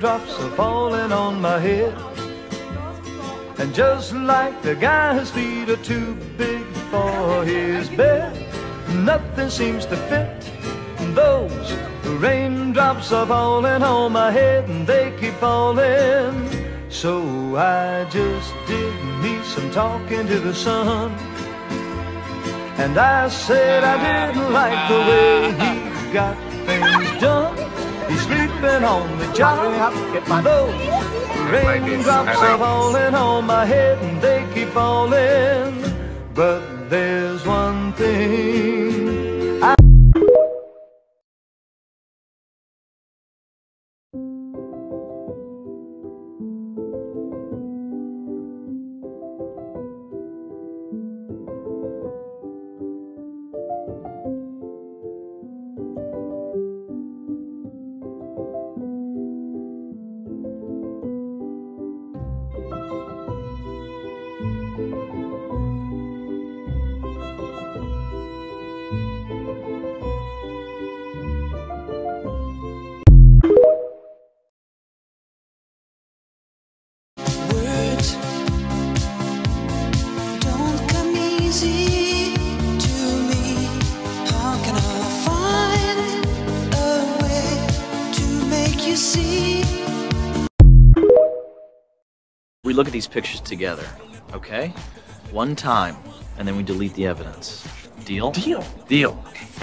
raindrops are falling on my head. And just like the guy whose feet are too big for his bed, nothing seems to fit. Those raindrops are falling on my head and they keep falling. So I just did me some talking to the sun. And I said I didn't like the way he got things done. He's sleeping on the job. Those raindrops are falling on my head and they keep falling. But there's one thing we look at these pictures together, okay? One time, and then we delete the evidence. Deal? Deal. Deal.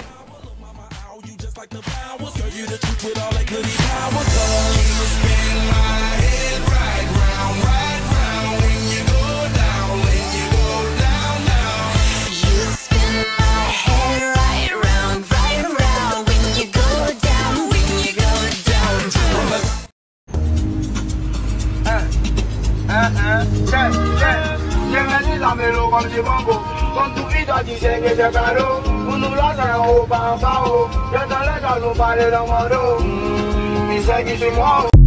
Con tu vita ti sei che sei caro, non la sarà o pa pa o, ya te la già non fare l'amore, mi sai che sei muovo.